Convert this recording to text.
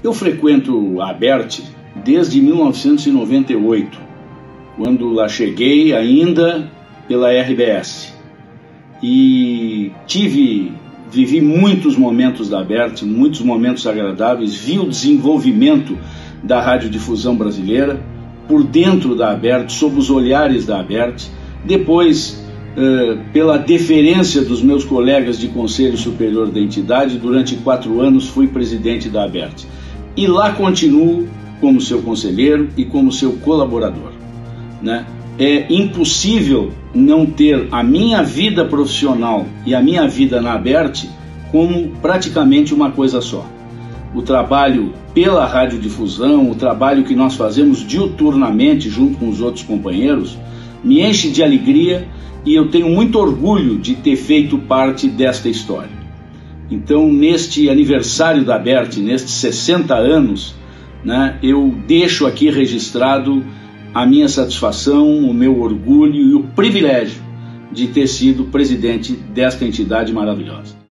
Eu frequento a ABERT desde 1998, quando lá cheguei ainda pela RBS. E vivi muitos momentos da ABERT, muitos momentos agradáveis, vi o desenvolvimento da radiodifusão brasileira por dentro da ABERT, sob os olhares da ABERT. Depois, pela deferência dos meus colegas de Conselho Superior da entidade, durante 4 anos fui presidente da ABERT. E lá continuo como seu conselheiro e como seu colaborador, né? É impossível não ter a minha vida profissional e a minha vida na ABERT como praticamente uma coisa só. O trabalho pela radiodifusão, o trabalho que nós fazemos diuturnamente junto com os outros companheiros, me enche de alegria e eu tenho muito orgulho de ter feito parte desta história. Então, neste aniversário da ABERT, nestes 60 anos, né, eu deixo aqui registrado a minha satisfação, o meu orgulho e o privilégio de ter sido presidente desta entidade maravilhosa.